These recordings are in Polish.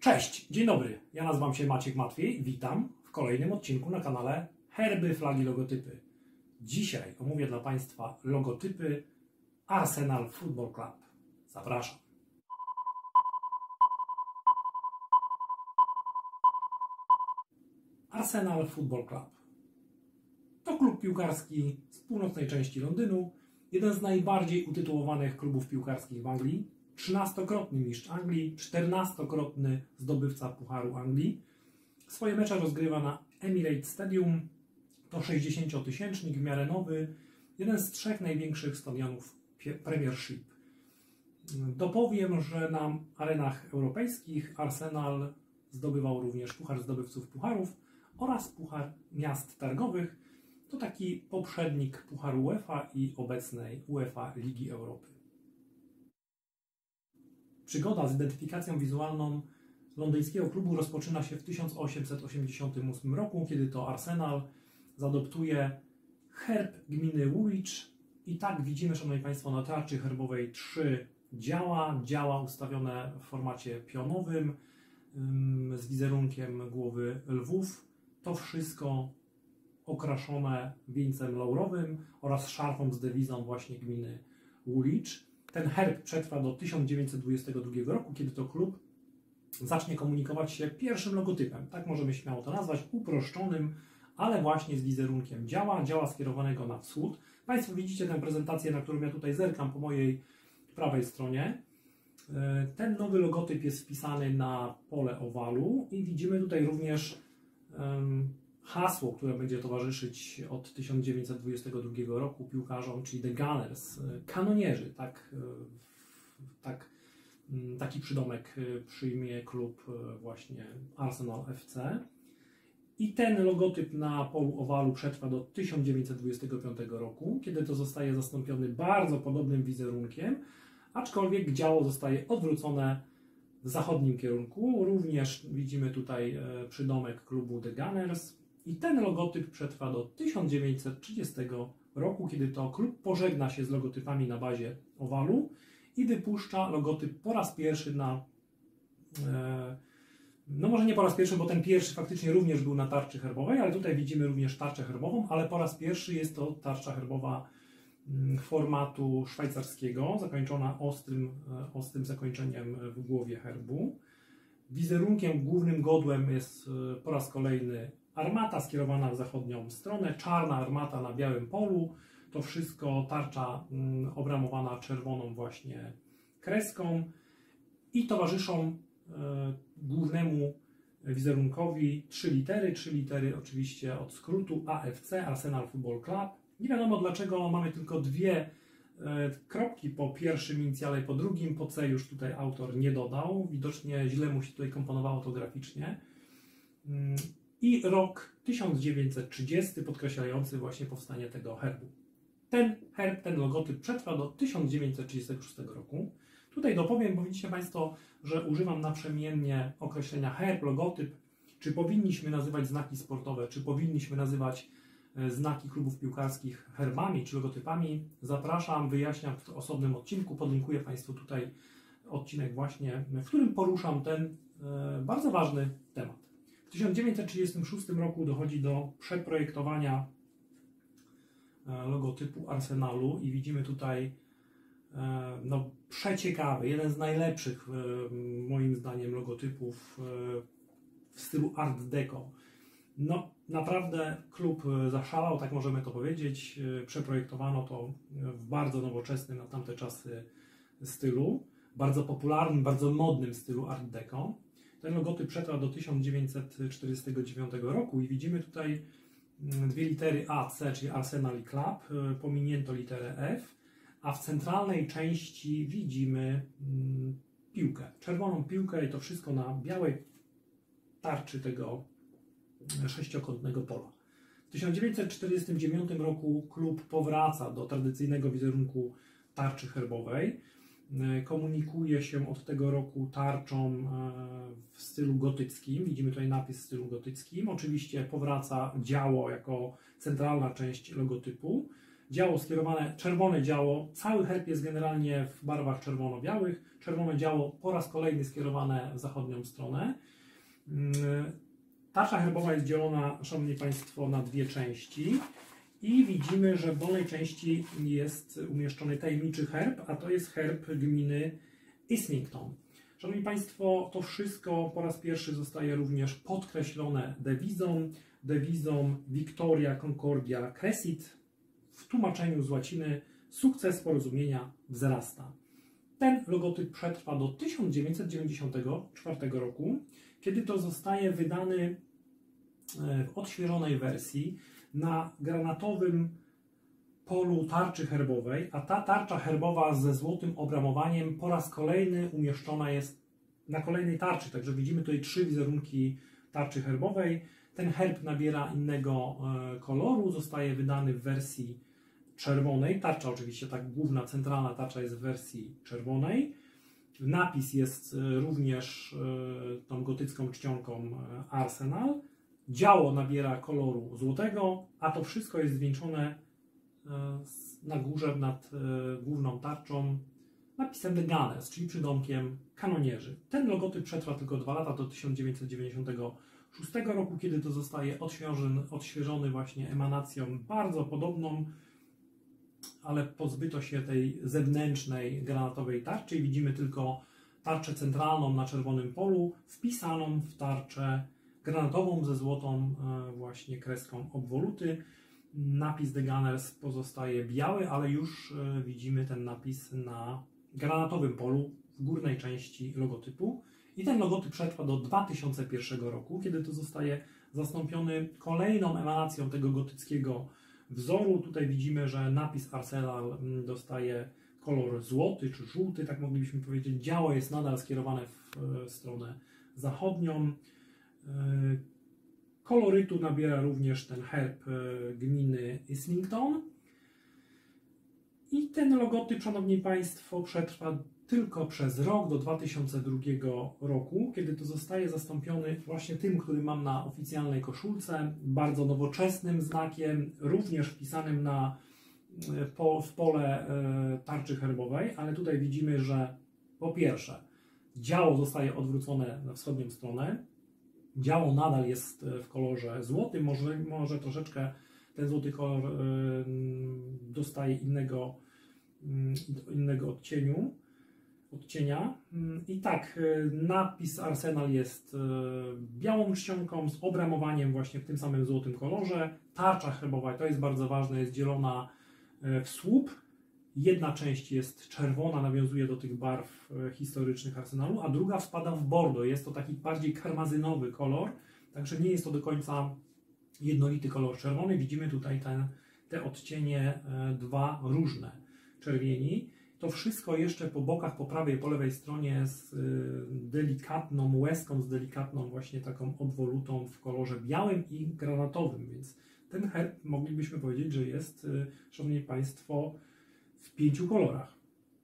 Cześć, dzień dobry, ja nazywam się Maciek Matwiej, witam w kolejnym odcinku na kanale Herby, Flagi, Logotypy. Dzisiaj omówię dla Państwa logotypy Arsenal Football Club. Zapraszam. Arsenal Football Club to klub piłkarski z północnej części Londynu, jeden z najbardziej utytułowanych klubów piłkarskich w Anglii, 13-krotny mistrz Anglii, 14-krotny zdobywca Pucharu Anglii. Swoje mecze rozgrywa na Emirates Stadium, to 60-tysięcznik, w miarę nowy, jeden z 3 największych stadionów Premiership. Dopowiem, że na arenach europejskich Arsenal zdobywał również Puchar Zdobywców Pucharów oraz Puchar Miast Targowych. To taki poprzednik Pucharu UEFA i obecnej UEFA Ligi Europy. Przygoda z identyfikacją wizualną londyńskiego klubu rozpoczyna się w 1888 roku, kiedy to Arsenal zadoptuje herb gminy Woolwich i tak widzimy, szanowni Państwo, na tarczy herbowej 3 działa ustawione w formacie pionowym z wizerunkiem głowy lwów. To wszystko okraszone wieńcem laurowym oraz szarfą z dewizą właśnie gminy Woolwich. Ten herb przetrwa do 1922 roku, kiedy to klub zacznie komunikować się pierwszym logotypem, tak możemy śmiało to nazwać, uproszczonym, ale właśnie z wizerunkiem działa skierowanego na wschód. Państwo widzicie tę prezentację, na którą ja tutaj zerkam po mojej prawej stronie. Ten nowy logotyp jest wpisany na pole owalu i widzimy tutaj również hasło, które będzie towarzyszyć od 1922 roku piłkarzom, czyli The Gunners, kanonierzy, taki przydomek przyjmie klub właśnie Arsenal FC. I ten logotyp na polu owalu przetrwa do 1925 roku, kiedy to zostaje zastąpiony bardzo podobnym wizerunkiem, aczkolwiek działo zostaje odwrócone w zachodnim kierunku. Również widzimy tutaj przydomek klubu The Gunners. I ten logotyp przetrwa do 1930 roku, kiedy to klub pożegna się z logotypami na bazie owalu i wypuszcza logotyp po raz pierwszy na... No może nie po raz pierwszy, bo ten pierwszy faktycznie również był na tarczy herbowej, ale tutaj widzimy również tarczę herbową, ale po raz pierwszy jest to tarcza herbowa formatu szwajcarskiego, zakończona ostrym zakończeniem w głowie herbu. Wizerunkiem, głównym godłem jest po raz kolejny armata skierowana w zachodnią stronę, czarna armata na białym polu. To wszystko tarcza obramowana czerwoną właśnie kreską i towarzyszą głównemu wizerunkowi 3 litery oczywiście od skrótu AFC, Arsenal Football Club. Nie wiadomo dlaczego mamy tylko 2 kropki po pierwszym inicjale i po drugim, po C już tutaj autor nie dodał, widocznie źle mu się tutaj komponowało to graficznie. I rok 1930 podkreślający właśnie powstanie tego herbu. Ten herb, ten logotyp przetrwa do 1936 roku. Tutaj dopowiem, bo widzicie Państwo, że używam naprzemiennie określenia herb, logotyp. Czy powinniśmy nazywać znaki sportowe, czy powinniśmy nazywać znaki klubów piłkarskich herbami czy logotypami? Zapraszam, wyjaśniam w osobnym odcinku, podlinkuję Państwu tutaj odcinek właśnie, w którym poruszam ten bardzo ważny temat. W 1936 roku dochodzi do przeprojektowania logotypu Arsenalu i widzimy tutaj przeciekawy, jeden z najlepszych moim zdaniem logotypów w stylu Art Deco. No naprawdę klub zaszalał, tak możemy to powiedzieć. Przeprojektowano to w bardzo nowoczesnym na tamte czasy stylu, bardzo popularnym, bardzo modnym stylu Art Deco. Ten logotyp przetrwa do 1949 roku i widzimy tutaj 2 litery AC, czyli Arsenal i Club, pominięto literę F, a w centralnej części widzimy piłkę, czerwoną piłkę i to wszystko na białej tarczy tego 6-kątnego pola. W 1949 roku klub powraca do tradycyjnego wizerunku tarczy herbowej. Komunikuje się od tego roku tarczą w stylu gotyckim. Widzimy tutaj napis w stylu gotyckim. Oczywiście powraca działo jako centralna część logotypu. działo skierowane, czerwone działo, cały herb jest generalnie w barwach czerwono-białych, czerwone działo po raz kolejny skierowane w zachodnią stronę. Tarcza herbowa jest dzielona, szanowni państwo, na dwie części i widzimy, że w dolnej części jest umieszczony tajemniczy herb, a to jest herb gminy Islington. Szanowni państwo, to wszystko po raz pierwszy zostaje również podkreślone dewizą Victoria Concordia Crescit, w tłumaczeniu z łaciny sukces porozumienia wzrasta. Ten logotyp przetrwa do 1994 roku, kiedy to zostaje wydany w odświeżonej wersji na granatowym polu tarczy herbowej, a ta tarcza herbowa ze złotym obramowaniem po raz kolejny umieszczona jest na kolejnej tarczy. Także widzimy tutaj 3 wizerunki tarczy herbowej. Ten herb nabiera innego koloru, zostaje wydany w wersji czerwonej. Tarcza oczywiście, tak główna, centralna tarcza jest w wersji czerwonej. Napis jest również tą gotycką czcionką Arsenal. Działo nabiera koloru złotego, a to wszystko jest zwieńczone na górze nad główną tarczą napisem The Gunners, czyli przydomkiem kanonierzy. Ten logotyp przetrwa tylko 2 lata, do 1996 roku, kiedy to zostaje odświeżony właśnie emanacją bardzo podobną, ale pozbyto się tej zewnętrznej granatowej tarczy i widzimy tylko tarczę centralną na czerwonym polu, wpisaną w tarczę granatową ze złotą właśnie kreską obwoluty. Napis The Gunners pozostaje biały, ale już widzimy ten napis na granatowym polu w górnej części logotypu. I ten logotyp przetrwa do 2001 roku, kiedy to zostaje zastąpiony kolejną emanacją tego gotyckiego wzoru. Tutaj widzimy, że napis Arsenal dostaje kolor złoty czy żółty, tak moglibyśmy powiedzieć. Działo jest nadal skierowane w stronę zachodnią. Kolorytu nabiera również ten herb gminy Islington. I ten logotyp, szanowni państwo, przetrwa tylko przez rok, do 2002 roku, kiedy to zostaje zastąpiony właśnie tym, który mam na oficjalnej koszulce, bardzo nowoczesnym znakiem, również wpisanym w pole tarczy herbowej, ale tutaj widzimy, że po pierwsze działo zostaje odwrócone na wschodnią stronę, działo nadal jest w kolorze złotym, może troszeczkę ten złoty kolor dostaje innego odcienia. I tak, napis Arsenal jest białą czcionką z obramowaniem właśnie w tym samym złotym kolorze. Tarcza herbowa, to jest bardzo ważne, jest dzielona w słup. Jedna część jest czerwona, nawiązuje do tych barw historycznych Arsenalu, a druga wpada w bordo. Jest to taki bardziej karmazynowy kolor, także nie jest to do końca jednolity kolor czerwony. Widzimy tutaj te odcienie dwa różne czerwieni. To wszystko jeszcze po bokach, po prawej i po lewej stronie z delikatną łezką, z delikatną właśnie taką obwolutą w kolorze białym i granatowym, więc ten herb moglibyśmy powiedzieć, że jest, szanowni państwo, w 5 kolorach.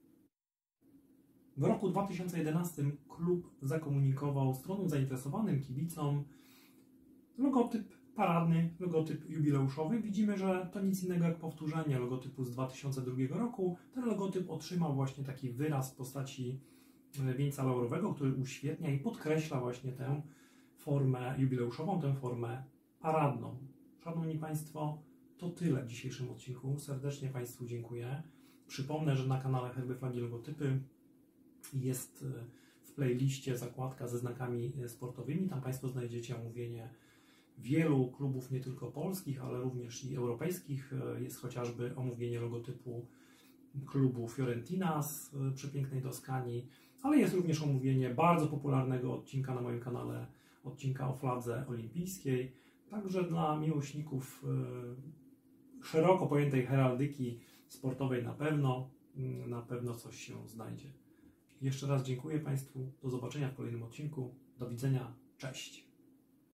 W roku 2011 klub zakomunikował stronom zainteresowanym, kibicom, logotyp paradny, logotyp jubileuszowy. Widzimy, że to nic innego jak powtórzenie logotypu z 2002 roku. Ten logotyp otrzymał właśnie taki wyraz w postaci wieńca laurowego, który uświetnia i podkreśla właśnie tę formę jubileuszową, tę formę paradną. Szanowni Państwo, to tyle w dzisiejszym odcinku. Serdecznie Państwu dziękuję. Przypomnę, że na kanale Herby, Flagi, Logotypy jest w playliście zakładka ze znakami sportowymi. Tam Państwo znajdziecie omówienie wielu klubów, nie tylko polskich, ale również i europejskich. Jest chociażby omówienie logotypu klubu Fiorentina z przepięknej Toskanii, ale jest również omówienie bardzo popularnego odcinka na moim kanale, odcinka o fladze olimpijskiej. Także dla miłośników szeroko pojętej heraldyki sportowej na pewno coś się znajdzie. Jeszcze raz dziękuję Państwu. Do zobaczenia w kolejnym odcinku. Do widzenia. Cześć.